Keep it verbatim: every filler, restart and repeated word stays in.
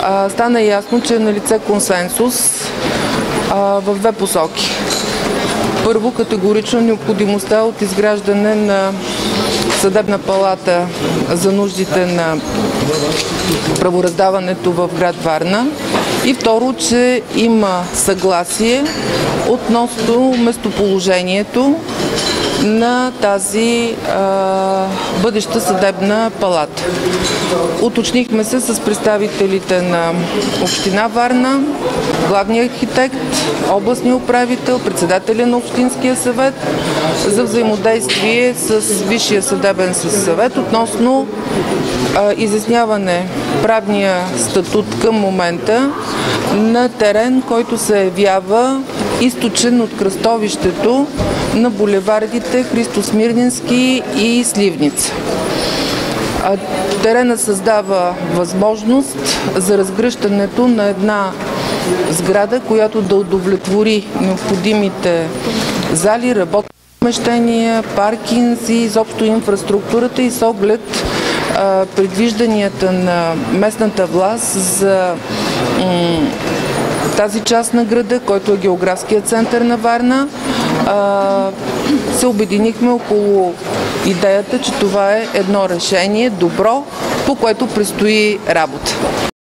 стана ясно, че е налице консенсус в две посоки. Първо, категорично необходимостта от изграждане на съдебна палата за нуждите на правораздаването в град Варна. И второ, че има съгласие относно местоположението на тази а, бъдеща съдебна палата. Уточнихме се с представителите на община Варна, главния архитект, областния управител, председателя на Общинския съвет за взаимодействие с Висшия съдебен съвет относно а, изясняване правния статут към момента на терен, който се явява източен от кръстовището на булевардите Христо Смирненски и Сливница. Теренът създава възможност за разгръщането на една сграда, която да удовлетвори необходимите зали, работни помещения, паркинг и изобщо инфраструктурата и с оглед а, предвижданията на местната власт за тази част на града, който е географският център на Варна, а, се обединихме около идеята, че това е едно решение добро, по което предстои работа.